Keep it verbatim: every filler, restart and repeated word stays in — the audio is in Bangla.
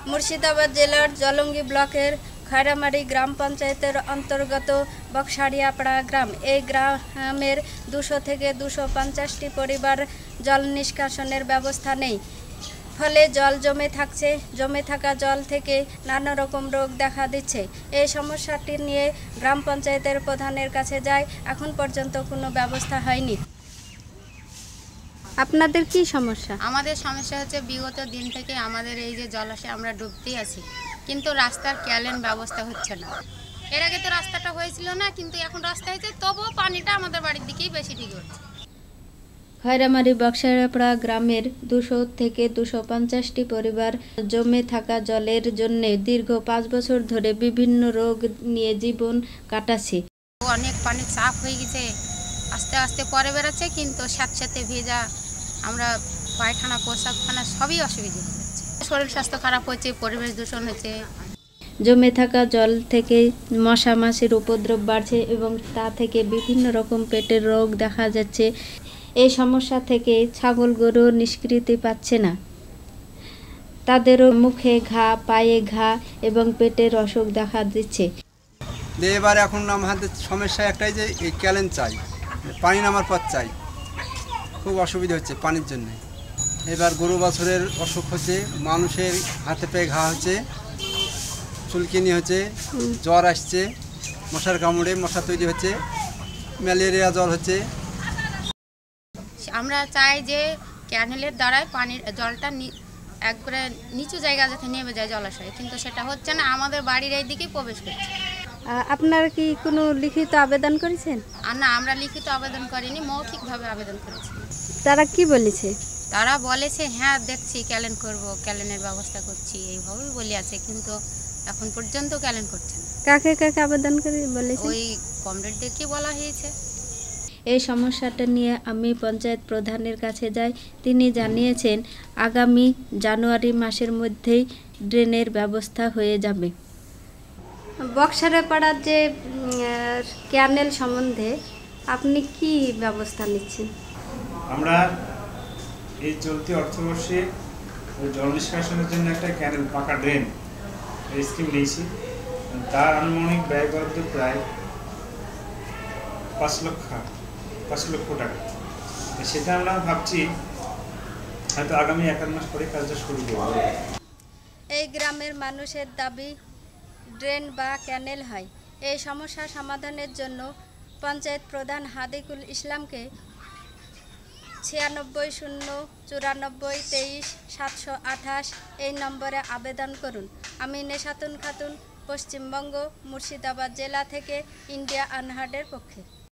মুর্শিদাবাদ জেলার জলঙ্গি ব্লকের খয়রামারি গ্রাম পঞ্চায়েতের অন্তর্গত বক্সারিয়াপাড়া গ্রাম। এই গ্রামের দুশো থেকে দুশো পঞ্চাশটি পরিবার জল নিষ্কাশনের ব্যবস্থা নেই, ফলে জল জমে থাকছে। জমে থাকা জল থেকে নানা রকম রোগ দেখা দিচ্ছে। এই সমস্যাটি নিয়ে গ্রাম পঞ্চায়েতের প্রধানের কাছে যায়, এখন পর্যন্ত কোনো ব্যবস্থা হয়নি। আপনাদের কি সমস্যা? আমাদের সমস্যা হচ্ছে বিগত দিন থেকে আমাদের এই যে জলাশয়ে আমরা ডুবতেই আছি, কিন্তু রাস্তার ক্যালেন ব্যবস্থা হচ্ছে না। এর আগে তো রাস্তাটা হয়েছিল না, কিন্তু এখন রাস্তা হয়েছে, তবুও পানিটা আমাদের বাড়ির দিকেই বেশি ঠিক হচ্ছে। খয়রামারি বক্সারিয়াপাড়া গ্রামের দুশো থেকে দুশো পঞ্চাশটি পরিবার জমে থাকা জলের জন্য দীর্ঘ পাঁচ বছর ধরে বিভিন্ন রোগ নিয়ে জীবন কাটাচ্ছে। অনেক পানির চাপ হয়ে গেছে, আস্তে আস্তে পরে বেড়াচ্ছে, কিন্তু সাথে সাথে ভেজা আমরা পায়খানা প্রসাবখানা সবই অসুবিধা হয়ে যাচ্ছে। শরীর স্বাস্থ্য খারাপ হচ্ছে, পরিবেশ দূষণ হচ্ছে। জমে থাকা জল থেকে মশা মাছির উপদ্রব বাড়ছে এবং তা থেকে বিভিন্ন রকম পেটের রোগ দেখা যাচ্ছে। এই সমস্যা থেকে ছাগল গরু নিষ্কৃতি পাচ্ছে না, তাদেরও মুখে ঘা, পায়ে ঘা এবং পেটের অসুখ দেখা দিচ্ছে। এবার এখন আমাদের সমস্যা একটাই যে এই ক্যালেন চাই, পানি নামার পথ চাই। খুব অসুবিধা হচ্ছে পানির জন্য। এবার গরু বাছুরের অসুখ হচ্ছে, মানুষের হাতে পায়ে ঘা হচ্ছে, চুলকিনি হচ্ছে, জ্বর আসছে, মশার কামড়ে মশা তৈরি হচ্ছে, ম্যালেরিয়া জ্বর হচ্ছে। আমরা চাই যে ক্যানেলের দ্বারাই পানির জলটা একবারে নিচু জায়গা যাতে নেমে যায় জলাশয়ে, কিন্তু সেটা হচ্ছে না, আমাদের বাড়ির এই দিকেই প্রবেশ করছে। আপনারা কি কোনো লিখিত আবেদন করেছেন? আর না, আমরা লিখিত আবেদন করিনি, মৌখিকভাবে আবেদন করেছি। তারা কি বলেছে? তারা বলেছে হ্যাঁ দেখছি, ক্যালেন করব, ক্যালেনের ব্যবস্থা করছি, এইভাবেই বলে আছে, কিন্তু এখন পর্যন্ত ক্যালেন করছে না। কাকে কাকে আবেদন করে বলেছে? ওই কমরেডদেরকে বলা হয়েছে। এই সমস্যাটা নিয়ে আমি পঞ্চায়েত প্রধানের কাছে যাই। তিনি জানিয়েছেন আগামী জানুয়ারি মাসের মধ্যেই ড্রেনের ব্যবস্থা হয়ে যাবে। বক্সারিয়াপাড়ার যে ক্যানেল সম্বন্ধে আপনি কি ব্যবস্থা নিচ্ছেন? আমরা এই চলতি অর্থবর্ষে জল নিষ্কাশনের জন্য একটা ক্যানেল, পাকা ড্রেন স্কিম নিয়েছি। তার আনুমানিক ব্যয় বরাদ্দ প্রায় পাঁচ লক্ষ পাঁচ লক্ষ টাকা। সেটা আমরা ভাবছি হয়তো আগামী এক মাস পরে কাজটা শুরু করব। এই গ্রামের মানুষের দাবি ড্রেন বা ক্যানেল হয়। এই সমস্যা সমাধানের জন্য পঞ্চায়েত প্রধান হাদিকুল ইসলামকে ছিয়ানব্বই শূন্য চুরানব্বই তেইশ সাতশো আঠাশ এই নম্বরে আবেদন করুন। আমি নেসাতুন খাতুন, পশ্চিমবঙ্গ, মুর্শিদাবাদ জেলা থেকে ইন্ডিয়া আনহার্ডের পক্ষে।